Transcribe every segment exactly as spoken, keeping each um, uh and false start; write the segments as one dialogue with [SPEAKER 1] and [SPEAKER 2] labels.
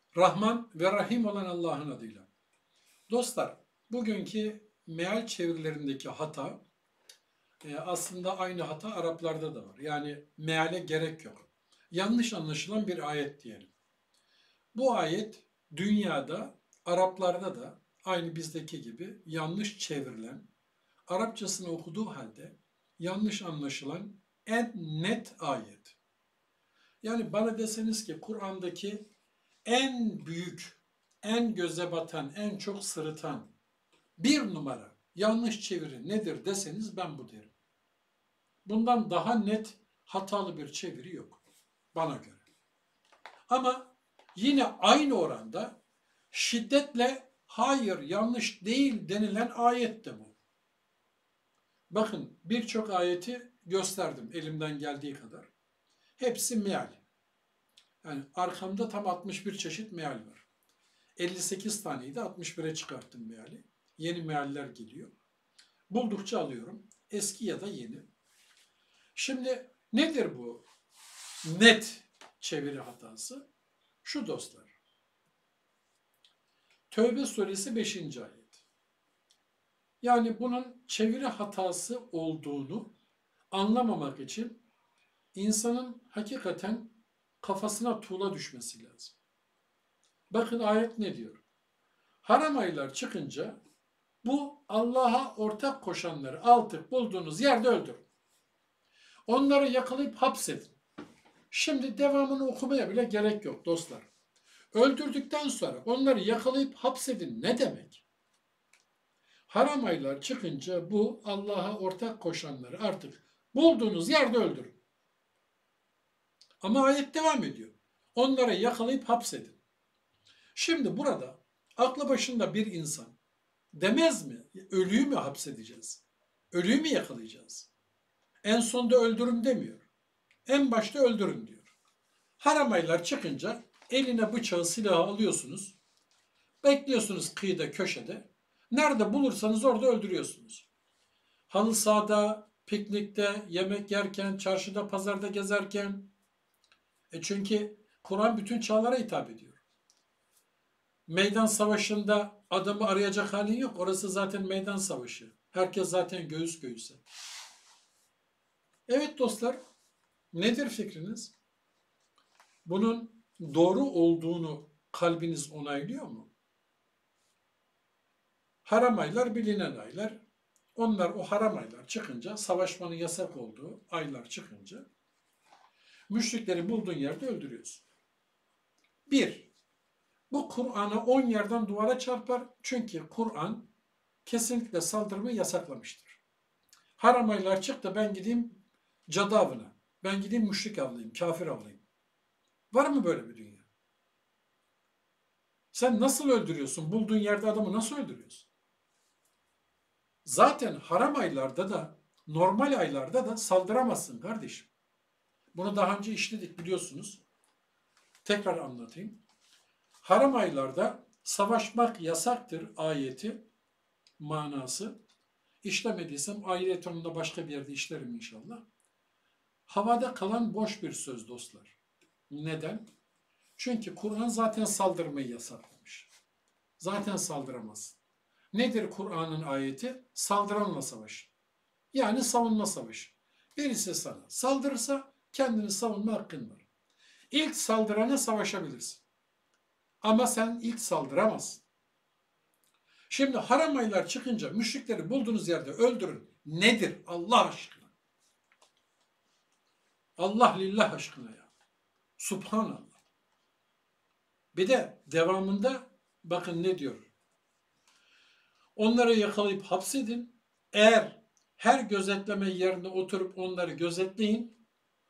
[SPEAKER 1] Rahman ve Rahim olan Allah'ın adıyla. Dostlar, bugünkü meal çevirilerindeki hata e, aslında aynı hata Araplarda da var. Yani meale gerek yok. Yanlış anlaşılan bir ayet diyelim. Bu ayet dünyada, Araplarda da aynı bizdeki gibi yanlış çevrilen, Arapçasını okuduğu halde yanlış anlaşılan en net ayet. Yani bana deseniz ki Kur'an'daki en büyük, en göze batan, en çok sırıtan bir numara yanlış çeviri nedir deseniz ben bu derim. Bundan daha net hatalı bir çeviri yok bana göre. Ama yine aynı oranda şiddetle hayır yanlış değil denilen ayet de bu. Bakın birçok ayeti gösterdim elimden geldiği kadar. Hepsi meal. Yani arkamda tam altmış bir çeşit meal var. elli sekiz taneydi, altmış bire çıkarttım meali. Yeni mealler geliyor. Buldukça alıyorum. Eski ya da yeni. Şimdi nedir bu net çeviri hatası? Şu dostlar. Tövbe suresi beşinci ayet. Yani bunun çeviri hatası olduğunu anlamamak için insanın hakikaten kafasına tuğla düşmesi lazım. Bakın ayet ne diyor? Haram aylar çıkınca bu Allah'a ortak koşanları artık bulduğunuz yerde öldürün. Onları yakalayıp hapsedin. Şimdi devamını okumaya bile gerek yok dostlar. Öldürdükten sonra onları yakalayıp hapsedin ne demek? Haram aylar çıkınca bu Allah'a ortak koşanları artık bulduğunuz yerde öldürün. Ama ayet devam ediyor. Onları yakalayıp hapsedin. Şimdi burada aklı başında bir insan demez mi? Ölüyü mü hapsedeceğiz? Ölüyü mü yakalayacağız? En sonda öldürün demiyor. En başta öldürün diyor. Haram aylar çıkınca eline bıçağı, silahı alıyorsunuz. Bekliyorsunuz kıyıda, köşede. Nerede bulursanız orada öldürüyorsunuz. Halı sahada, piknikte, yemek yerken, çarşıda, pazarda gezerken. E çünkü Kur'an bütün çağlara hitap ediyor. Meydan savaşında adamı arayacak halin yok. Orası zaten meydan savaşı. Herkes zaten göğüs göğüse. Evet dostlar, nedir fikriniz? Bunun doğru olduğunu kalbiniz onaylıyor mu? Haram aylar bilinen aylar. Onlar o haram aylar çıkınca, savaşmanın yasak olduğu aylar çıkınca müşrikleri bulduğun yerde öldürüyorsun. Bir, bu Kur'an'a on yerden duvara çarpar. Çünkü Kur'an kesinlikle saldırmayı yasaklamıştır. Haram aylar çıktı ben gideyim cadı avına. Ben gideyim müşrik avlayayım, kafir avlayayım. Var mı böyle bir dünya? Sen nasıl öldürüyorsun? Bulduğun yerde adamı nasıl öldürüyorsun? Zaten haram aylarda da normal aylarda da saldıramazsın kardeşim. Bunu daha önce işledik biliyorsunuz. Tekrar anlatayım. Haram aylarda savaşmak yasaktır ayeti manası. İşlemediysem ayet onunda başka bir yerde işlerim inşallah. Havada kalan boş bir söz dostlar. Neden? Çünkü Kur'an zaten saldırmayı yasaklamış. Zaten saldıramazsın. Nedir Kur'an'ın ayeti? Saldıranla savaş. Yani savunma savaşı. Birisi sana saldırırsa kendini savunma hakkın var. İlk saldırana savaşabilirsin. Ama sen ilk saldıramazsın. Şimdi haram aylar çıkınca müşrikleri bulduğunuz yerde öldürün. Nedir Allah aşkına? Allah lillah aşkına ya. Subhanallah. Bir de devamında bakın ne diyor. Onları yakalayıp hapsedin. Eğer her gözetleme yerine oturup onları gözetleyin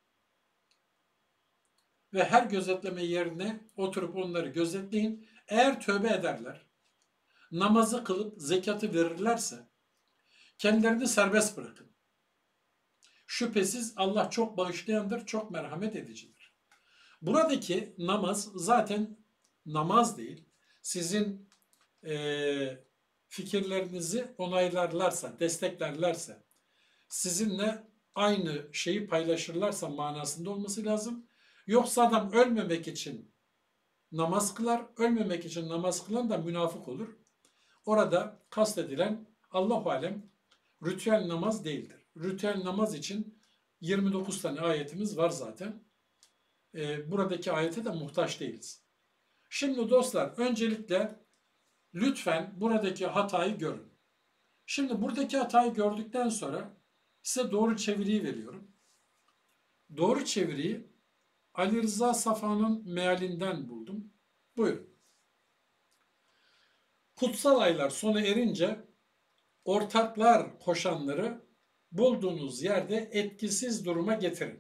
[SPEAKER 1] ve her gözetleme yerine oturup onları gözetleyin. Eğer tövbe ederler, namazı kılıp zekatı verirlerse kendilerini serbest bırakın. Şüphesiz Allah çok bağışlayandır, çok merhamet edicidir. Buradaki namaz zaten namaz değil. Sizin e, fikirlerinizi onaylarlarsa, desteklerlerse, sizinle aynı şeyi paylaşırlarsa manasında olması lazım. Yoksa adam ölmemek için namaz kılar. Ölmemek için namaz kılan da münafık olur. Orada kastedilen Allahu alem ritüel namaz değildir. Ritüel namaz için yirmi dokuz tane ayetimiz var zaten. Ee, buradaki ayete de muhtaç değiliz. Şimdi dostlar öncelikle lütfen buradaki hatayı görün. Şimdi buradaki hatayı gördükten sonra size doğru çeviriyi veriyorum. Doğru çeviriyi Ali Rıza Safa'nın mealinden buldum. Buyurun. Kutsal aylar sona erince ortaklar koşanları bulduğunuz yerde etkisiz duruma getirin.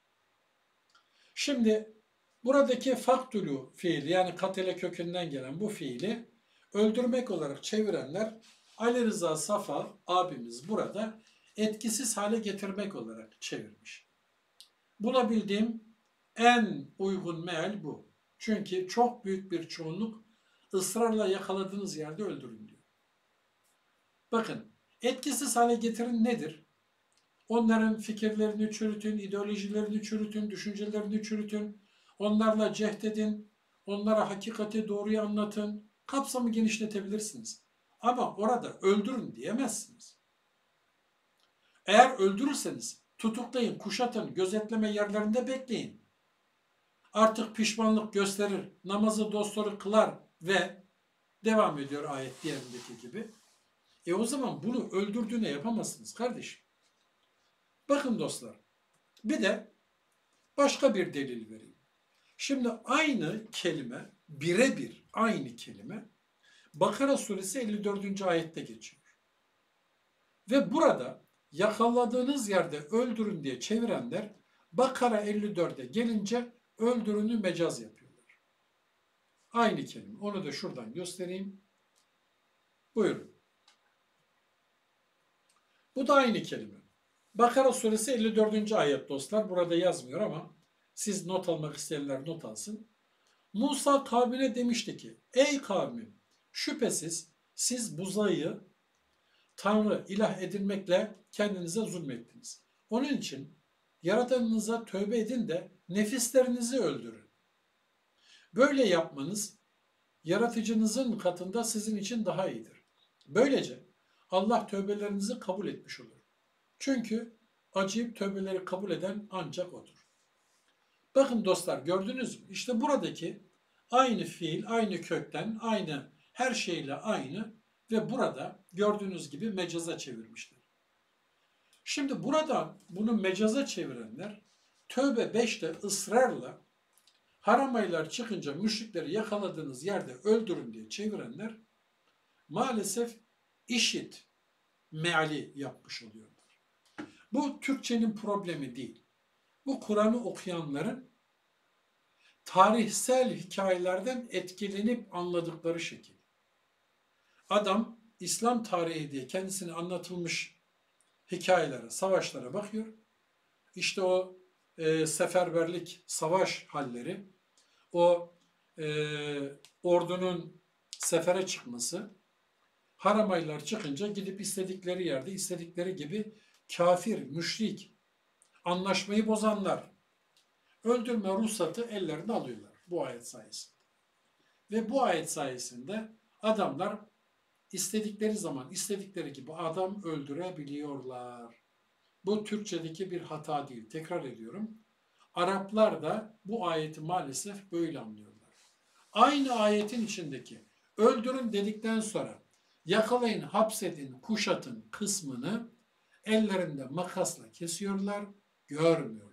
[SPEAKER 1] Şimdi buradaki faktulu fiili yani katile kökünden gelen bu fiili öldürmek olarak çevirenler Ali Rıza Safa abimiz burada etkisiz hale getirmek olarak çevirmiş. Bulabildiğim en uygun meal bu. Çünkü çok büyük bir çoğunluk ısrarla yakaladığınız yerde öldürün diyor. Bakın etkisiz hale getirin nedir? Onların fikirlerini çürütün, ideolojilerini çürütün, düşüncelerini çürütün. Onlarla cehdedin, onlara hakikati doğruyu anlatın. Kapsamı genişletebilirsiniz. Ama orada öldürün diyemezsiniz. Eğer öldürürseniz tutuklayın, kuşatın, gözetleme yerlerinde bekleyin. Artık pişmanlık gösterir, namazı dosdoğru kılar ve devam ediyor ayet diğerindeki gibi. E o zaman bunu öldürdüğüne yapamazsınız kardeşim. Bakın dostlar, bir de başka bir delil vereyim. Şimdi aynı kelime, birebir aynı kelime Bakara suresi elli dördüncü ayette geçiyor. Ve burada yakaladığınız yerde öldürün diye çevirenler Bakara elli dörde gelince öldürünü mecaz yapıyorlar. Aynı kelime. Onu da şuradan göstereyim. Buyurun. Bu da aynı kelime. Bakara suresi elli dördüncü ayet dostlar. Burada yazmıyor ama siz not almak isteyenler not alsın. Musa kavmine demişti ki, ey kavmim şüphesiz siz buzayı Tanrı ilah edinmekle kendinize zulmettiniz. Onun için Yaradanınıza tövbe edin de nefislerinizi öldürün. Böyle yapmanız yaratıcınızın katında sizin için daha iyidir. Böylece Allah tövbelerinizi kabul etmiş olur. Çünkü acıyıp tövbeleri kabul eden ancak odur. Bakın dostlar gördünüz mü? İşte buradaki aynı fiil, aynı kökten, aynı her şeyle aynı ve burada gördüğünüz gibi mecaza çevirmişler. Şimdi burada bunu mecaza çevirenler Tövbe beşte ısrarla haram aylar çıkınca müşrikleri yakaladığınız yerde öldürün diye çevirenler maalesef işit meali yapmış oluyorlar. Bu Türkçenin problemi değil. Bu Kur'an'ı okuyanların tarihsel hikayelerden etkilenip anladıkları şekil. Adam İslam tarihi diye kendisine anlatılmış hikayelere, savaşlara bakıyor. İşte o e, seferberlik, savaş halleri, o e, ordunun sefere çıkması, haram aylar çıkınca gidip istedikleri yerde, istedikleri gibi kafir, müşrik, anlaşmayı bozanlar, öldürme ruhsatı ellerine alıyorlar bu ayet sayesinde. Ve bu ayet sayesinde adamlar istedikleri zaman, istedikleri gibi adam öldürebiliyorlar. Bu Türkçedeki bir hata değil. Tekrar ediyorum. Araplar da bu ayeti maalesef böyle anlıyorlar. Aynı ayetin içindeki öldürün dedikten sonra yakalayın, hapsedin, kuşatın kısmını ellerinde makasla kesiyorlar, görmüyorlar.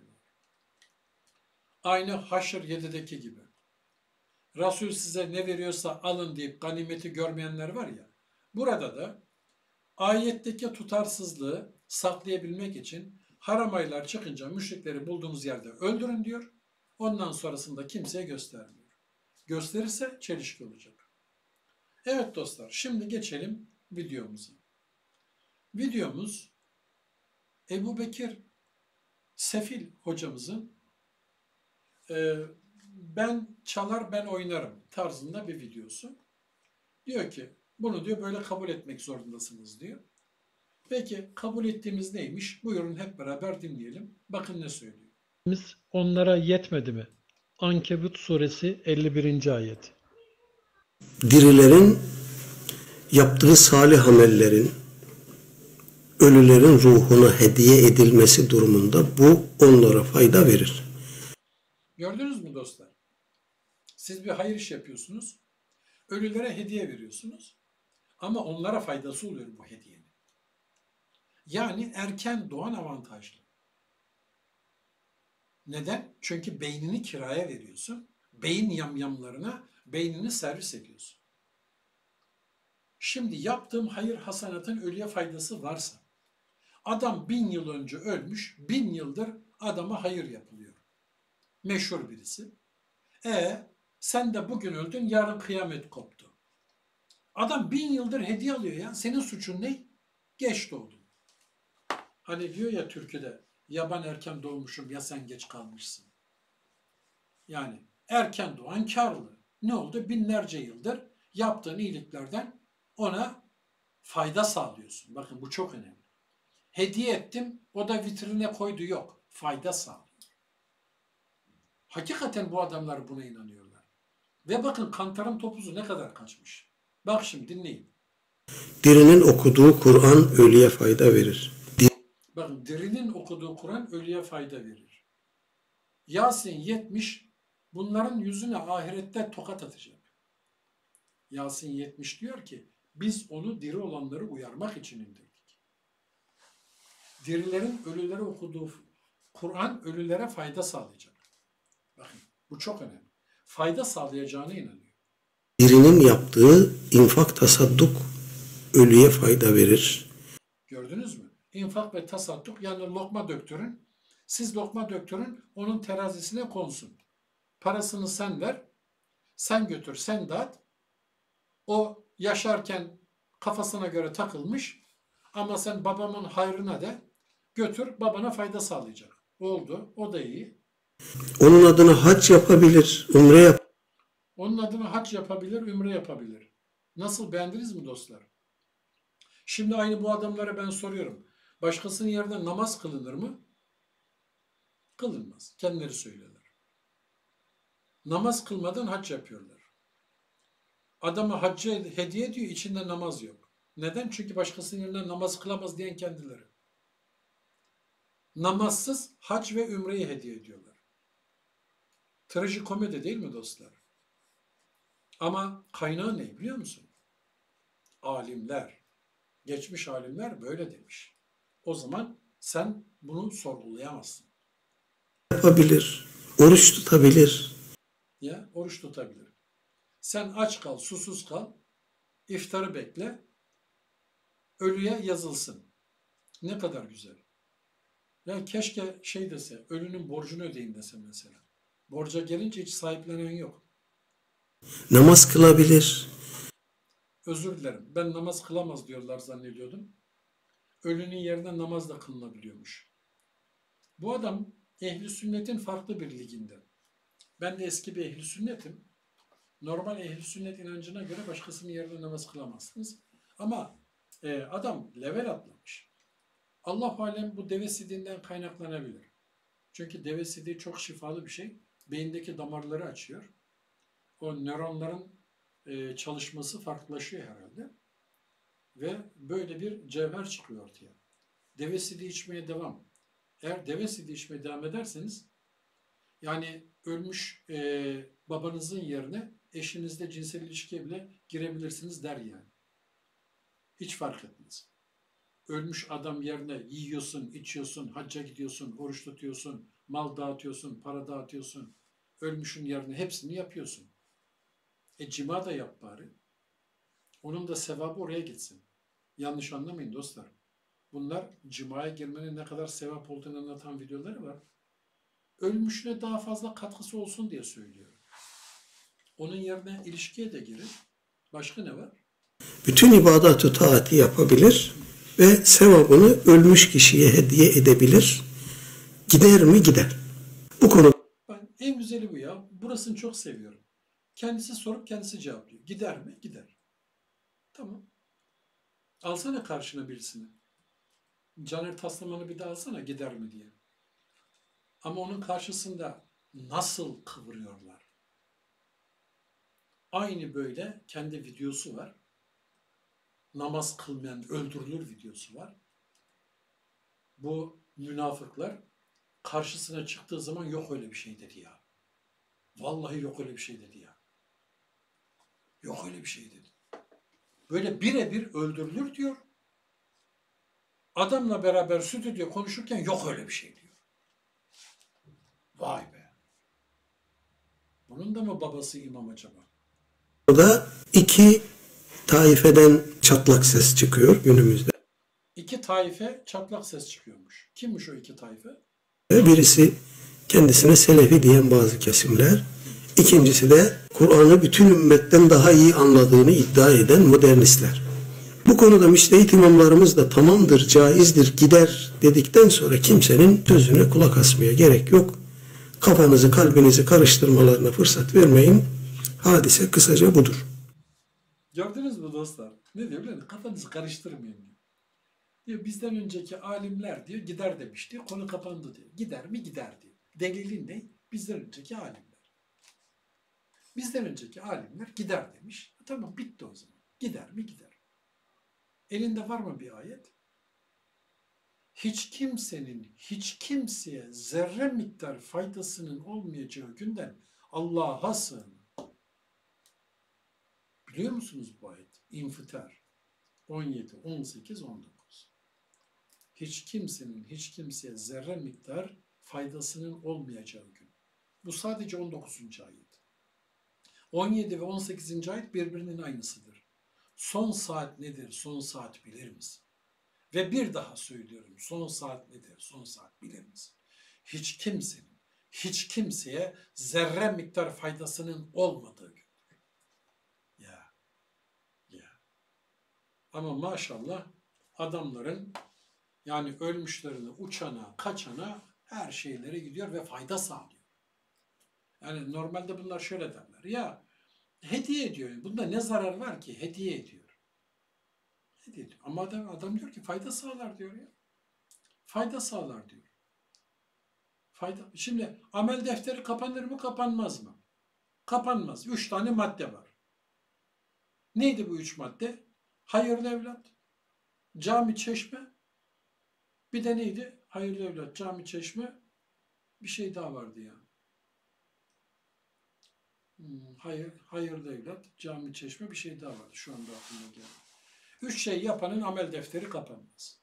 [SPEAKER 1] Aynı Haşr yedideki gibi. Resul size ne veriyorsa alın deyip ganimeti görmeyenler var ya, burada da ayetteki tutarsızlığı saklayabilmek için haram aylar çıkınca müşrikleri bulduğunuz yerde öldürün diyor. Ondan sonrasında kimseye göstermiyor. Gösterirse çelişki olacak. Evet dostlar, şimdi geçelim videomuza. Videomuz Ebu Bekir Sefil hocamızın e, ben çalar ben oynarım tarzında bir videosu. Diyor ki bunu diyor böyle kabul etmek zorundasınız diyor. Peki kabul ettiğimiz neymiş? Buyurun hep beraber dinleyelim. Bakın ne söylüyor.
[SPEAKER 2] Onlara yetmedi mi?
[SPEAKER 1] Ankebut suresi elli birinci ayet.
[SPEAKER 2] Dirilerin yaptığı salih amellerin ölülerin ruhuna hediye edilmesi durumunda bu onlara fayda verir.
[SPEAKER 1] Gördünüz mü dostlar? Siz bir hayır iş yapıyorsunuz. Ölülere hediye veriyorsunuz. Ama onlara faydası oluyor bu hediyenin. Yani erken doğan avantajlı. Neden? Çünkü beynini kiraya veriyorsun. Beyin yamyamlarına beynini servis ediyorsun. Şimdi yaptığım hayır hasanatın ölüye faydası varsa, adam bin yıl önce ölmüş, bin yıldır adama hayır yapılıyor. Meşhur birisi. E sen de bugün öldün, yarın kıyamet koptu. Adam bin yıldır hediye alıyor ya. Senin suçun ne? Geç doğdun. Hani diyor ya türküde, ya ben erken doğmuşum ya sen geç kalmışsın. Yani erken doğan karlı. Ne oldu? Binlerce yıldır yaptığın iyiliklerden ona fayda sağlıyorsun. Bakın bu çok önemli. Hediye ettim, o da vitrine koydu, yok. Fayda sağlıyor. Hakikaten bu adamlar buna inanıyorlar. Ve bakın kantarın topuzu ne kadar kaçmış. Bak şimdi dinleyin.
[SPEAKER 2] Dirinin okuduğu Kur'an ölüye fayda verir.
[SPEAKER 1] Bakın dirinin okuduğu Kur'an ölüye fayda verir. Yasin yetmiş bunların yüzüne ahirette tokat atacak. Yasin yetmiş diyor ki biz onu diri olanları uyarmak için indirdik. Dirilerin ölülere okuduğu Kur'an ölülere fayda sağlayacak. Bakın bu çok önemli. Fayda sağlayacağına inanıyor.
[SPEAKER 2] Dirinin yaptığı infak tasadduk ölüye fayda verir.
[SPEAKER 1] Gördünüz mü? İnfak ve tasadduk, yani lokma döktürün. Siz lokma döktürün, onun terazisine konsun. Parasını sen ver, sen götür, sen dağıt. O yaşarken kafasına göre takılmış ama sen babamın hayrına de götür, babana fayda sağlayacak. Oldu, o da iyi.
[SPEAKER 2] Onun adına hac yapabilir, umre yap.
[SPEAKER 1] Onun adına hac yapabilir, ümre yapabilir. Nasıl, beğendiniz mi dostlar? Şimdi aynı bu adamlara ben soruyorum. Başkasının yerine namaz kılınır mı? Kılınmaz. Kendileri söylüyorlar. Namaz kılmadan hac yapıyorlar. Adama haccı hediye ediyor, içinde namaz yok. Neden? Çünkü başkasının yerine namaz kılamaz diyen kendileri. Namazsız hac ve ümreyi hediye ediyorlar. Trajikomedi değil mi dostlar? Ama kaynağı ne biliyor musun? Alimler, geçmiş alimler böyle demiş. O zaman sen bunu sorgulayamazsın.
[SPEAKER 2] Yapabilir, oruç tutabilir.
[SPEAKER 1] Ya oruç tutabilir. Sen aç kal, susuz kal, iftarı bekle, ölüye yazılsın. Ne kadar güzel. Ya keşke şey dese, ölünün borcunu ödeyin dese mesela. Borca gelince hiç sahiplenen yok.
[SPEAKER 2] Namaz kılabilir.
[SPEAKER 1] Özür dilerim, ben namaz kılamaz diyorlar zannediyordum. Ölünün yerine namaz da kılınabiliyormuş. Bu adam ehli sünnetin farklı bir liginde. Ben de eski bir ehli sünnetim. Normal ehli sünnet inancına göre başkasının yerine namaz kılamazsınız. Ama e, adam level atlamış. Allah-u Alem bu deve sidiğinden kaynaklanabilir. Çünkü deve sidiği çok şifalı bir şey. Beyindeki damarları açıyor. O nöronların e, çalışması farklılaşıyor herhalde. Ve böyle bir cevher çıkıyor ortaya. Deve sidiği içmeye devam. Eğer deve sidiği içmeye devam ederseniz, yani ölmüş e, babanızın yerine eşinizle cinsel ilişkiye bile girebilirsiniz der yani. Hiç fark etmez. Ölmüş adam yerine yiyorsun, içiyorsun, hacca gidiyorsun, oruç tutuyorsun, mal dağıtıyorsun, para dağıtıyorsun. Ölmüşün yerine hepsini yapıyorsun. E cima da yap bari. Onun da sevabı oraya gitsin. Yanlış anlamayın dostlar. Bunlar cimaya girmenin ne kadar sevap olduğunu anlatan videoları var. Ölmüşüne daha fazla katkısı olsun diye söylüyorum. Onun yerine ilişkiye de girin. Başka ne var?
[SPEAKER 2] Bütün ibadat-ı taati yapabilir ve sevabını ölmüş kişiye hediye edebilir. Gider mi? Gider. Bu konu
[SPEAKER 1] Ben, en güzeli bu ya. Burasını çok seviyorum. Kendisi sorup kendisi cevaplıyor. Gider mi? Gider. Tamam. Alsana karşına birisini. Caner Taslaman'ı bir de alsana gider mi diye. Ama onun karşısında nasıl kıvırıyorlar? Aynı böyle kendi videosu var. Namaz kılmayan öldürülür videosu var. Bu münafıklar karşısına çıktığı zaman yok öyle bir şey dedi ya. Vallahi yok öyle bir şey dedi ya. Yok öyle bir şey dedi. Böyle birebir öldürülür diyor. Adamla beraber stüdyo konuşurken yok öyle bir şey diyor. Vay be. Bunun da mı babası imam acaba?
[SPEAKER 2] Burada iki taifeden çatlak ses çıkıyor günümüzde.
[SPEAKER 1] İki taife çatlak ses çıkıyormuş. Kimmiş o iki taife?
[SPEAKER 2] Birisi kendisine Selefi diyen bazı kesimler. İkincisi de Kur'an'ı bütün ümmetten daha iyi anladığını iddia eden modernistler. Bu konuda müştehit imamlarımız da tamamdır, caizdir, gider dedikten sonra kimsenin sözüne kulak asmaya gerek yok. Kafanızı, kalbinizi karıştırmalarına fırsat vermeyin. Hadise kısaca budur.
[SPEAKER 1] Gördünüz mü dostlar? Ne diyor biliyor musun? Kafanızı karıştırmayın diyor. Diyor bizden önceki alimler diyor gider demiş diyor. Konu kapandı diyor. Gider mi gider diyor. Delilin ne? Bizden önceki alimler. Bizden önceki alimler gider demiş. Tamam bitti o zaman. Gider mi gider. Elinde var mı bir ayet? Hiç kimsenin hiç kimseye zerre miktar faydasının olmayacağı günden Allah'a sığın. Biliyor musunuz bu ayet? İnfitar on yedi, on sekiz, on dokuz. Hiç kimsenin hiç kimseye zerre miktar faydasının olmayacağı gün. Bu sadece on dokuzuncu ayet. on yedi ve on sekizinci ayet birbirinin aynısıdır. Son saat nedir? Son saat bilir misin? Ve bir daha söylüyorum. Son saat nedir? Son saat bilir misin? Hiç kimsenin, hiç kimseye zerre miktar faydasının olmadığı gün. Ya, ya. Ama maşallah adamların yani ölmüşlerine, uçana, kaçana her şeyleri gidiyor ve fayda sağlıyor. Yani normalde bunlar şöyle derler. Ya hediye ediyor. Bunda ne zarar var ki? Hediye ediyor. Hediye ediyor. Ama adam, adam diyor ki fayda sağlar diyor ya. Fayda sağlar diyor. Fayda. Şimdi amel defteri kapanır mı kapanmaz mı? Kapanmaz. Üç tane madde var. Neydi bu üç madde? Hayırlı evlat, cami çeşme, bir de neydi? Hayırlı evlat, cami çeşme, bir şey daha vardı ya. Hmm, hayır, hayırlı evlat, cami çeşme bir şey daha vardı. Şu anda aklıma geldi. Üç şey yapanın amel defteri kapanmaz.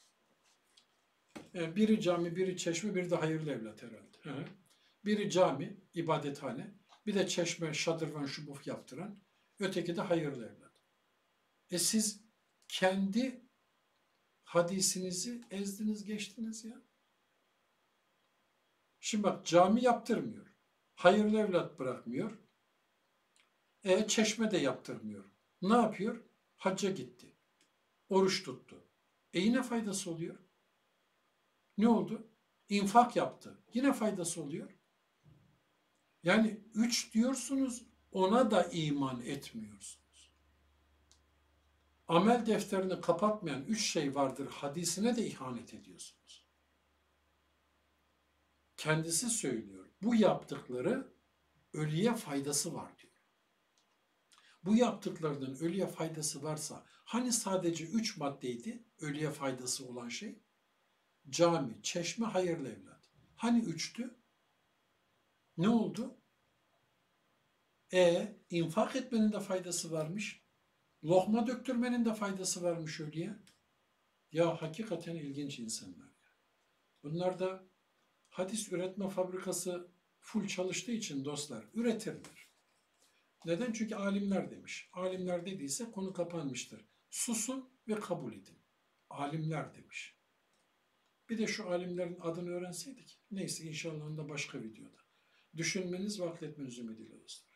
[SPEAKER 1] Yani biri cami, biri çeşme, biri de hayırlı evlat herhalde. Hı. Biri cami, ibadethane, bir de çeşme, şadırvan, şubuf yaptıran, öteki de hayırlı evlat. E siz kendi hadisinizi ezdiniz geçtiniz ya. Şimdi bak cami yaptırmıyor. Hayırlı evlat bırakmıyor. E çeşme de yaptırmıyor. Ne yapıyor? Hacca gitti. Oruç tuttu. E yine faydası oluyor. Ne oldu? İnfak yaptı. Yine faydası oluyor. Yani üç diyorsunuz, ona da iman etmiyorsunuz. Amel defterini kapatmayan üç şey vardır hadisine de ihanet ediyorsunuz. Kendisi söylüyor. Bu yaptıkları ölüye faydası var diyor. Bu yaptıklarının ölüye faydası varsa hani sadece üç maddeydi ölüye faydası olan şey? Cami, çeşme, hayırlı evlat. Hani üçtü? Ne oldu? E infak etmenin de faydası varmış. Lokma döktürmenin de faydası varmış ölüye. Ya hakikaten ilginç insanlar. Bunlar da hadis üretme fabrikası full çalıştığı için dostlar üretirler. Neden? Çünkü alimler demiş. Alimler dediyse konu kapanmıştır. Susun ve kabul edin. Alimler demiş. Bir de şu alimlerin adını öğrenseydik. Neyse inşallah da başka videoda. Düşünmeniz ve akletmeniz ümidiyle dostlar.